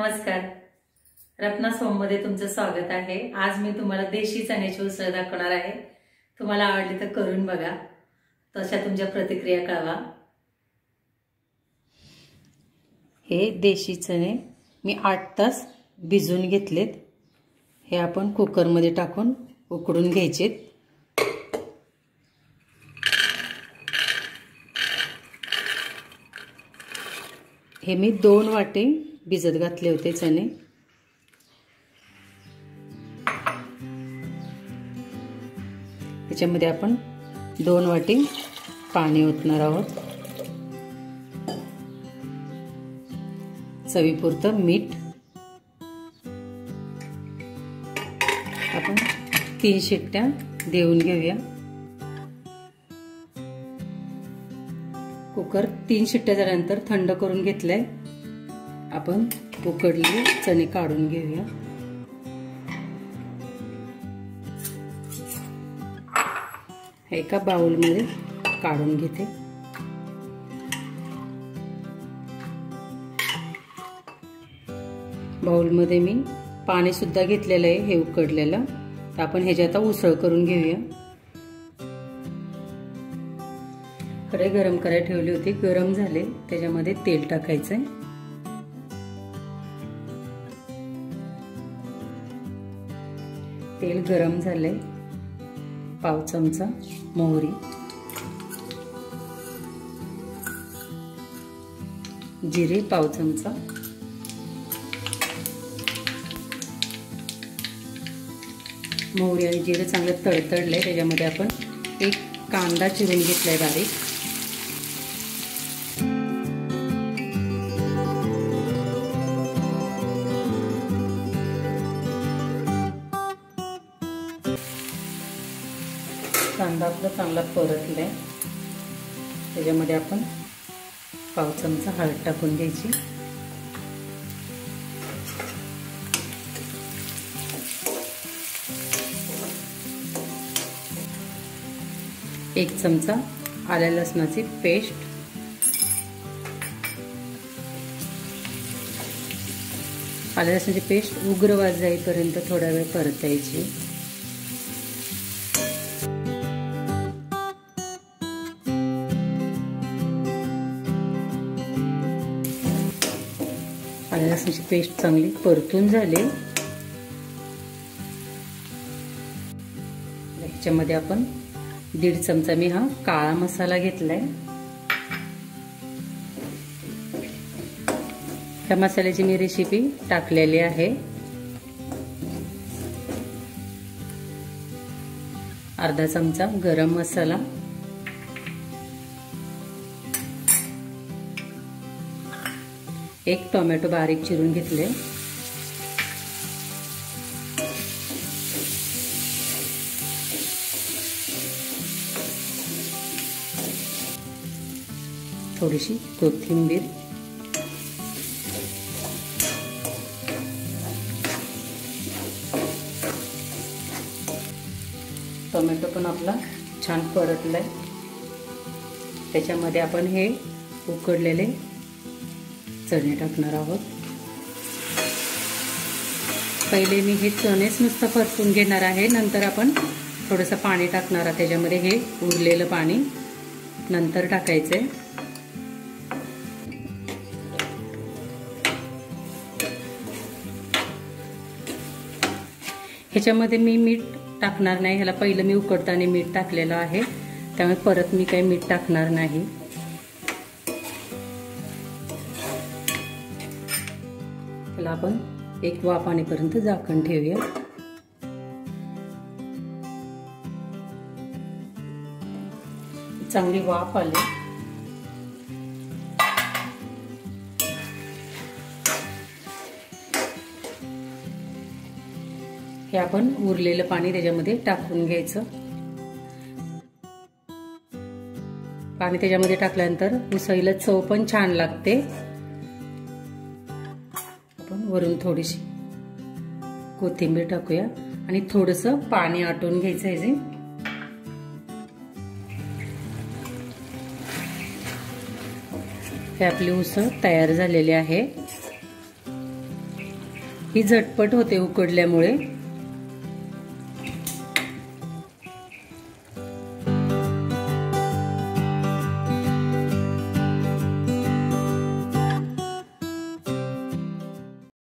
नमस्कार, रत्ना सोममध्ये तुमचं स्वागत आहे। आज मी तुम्हाला देशी चण्याची उसळ दाखवणार आहे। तुम्हाला आवडली तर करून बघा, तशा तुमच्या प्रतिक्रिया कळवा। हे देशी चणे मी 8 तास भिजवून घेतलेत। हे आपण कुकरमध्ये टाकून उकडून घ्यायचे। हे मी 2 वाटी भिजत घातले होते चणे। त्याच्यामध्ये आपण 2 वाटी पाणी ओतणार आहोत। चवीपुरतं मीठ। आपण 3 शिट्ट्या देऊन घेऊया। कुकर 3 शिट्ट्या झाल्यानंतर थंड करून घेतलाय। आपण उकडलेले चणे काढून घेऊया। एका बाउल मध्ये काढून घेते। बाउल मध्ये मी पाणी सुद्धा घेतलेलं आहे, हे उकडलेलं। तर आपण ह्याच्यात आता उसळ करून घेऊया। कढई गरम करायला ठेवली होती, गरम झाले। त्याच्यामध्ये तेल टाकायचंय। तेल गरम झाले। पाव चमचा मोहरी, जिरे पाव चमचा, मोहरी आणि जिरे चांगलं तडतडलंय। त्याच्यामध्ये आपण एक कांदा चिरून घेतलाय बारीक। कांदा आपला चांगला परतलाय। त्याच्यामध्ये आपण पाव चमचा हळद टाकून घ्यायची। एक चमचा आल्या लसणाची पेस्ट, आल्या लसणाची पेस्ट उग्र वास जाईपर्यंत थोडा वेळ परतायची। आल्या लसणाची पेस्ट चांगली परतून झाली। ह्याच्यामध्ये आपण 1.5 चमचा मी हा काळा मसाला घेतलाय। ह्या मसाल्याची मी रेसिपी टाकलेली आहे। अर्धा चमचा गरम मसाला, एक टोमॅटो बारीक चिरून घेतले, थोडीशी कोथिंबीर, टोमॅटो पण आपला छान परतलाय। त्याच्यामध्ये आपण हे उकडलेले चणे टाकणार आहोत। पहिले मी हे चणेच नुसतं परतून घेणार आहे, नंतर आपण थोडंसं पाणी टाकणार आहे। त्याच्यामध्ये हे उरलेलं पाणी नंतर टाकायचंय। ह्याच्यामध्ये मी मीठ टाकणार नाही, ह्याला पहिलं मी उकडताना मीठ टाकलेलं आहे, त्यामुळे परत मी काही मीठ टाकणार नाही। त्याला आपण एक वाफ आणेपर्यंत झाकण ठेवूया। चांगली वाफ आली। हे आपण उरलेलं पाणी त्याच्यामध्ये टाकून घ्यायचं। पाणी त्याच्यामध्ये टाकल्यानंतर उसळीला चव पण छान लागते। आपण वरून थोडीशी कोथिंबीर टाकूया आणि थोडंसं पाणी आटून घ्यायचं आहे। हे आपली उसळ तयार झालेली आहे। ही झटपट होते उकडल्यामुळे.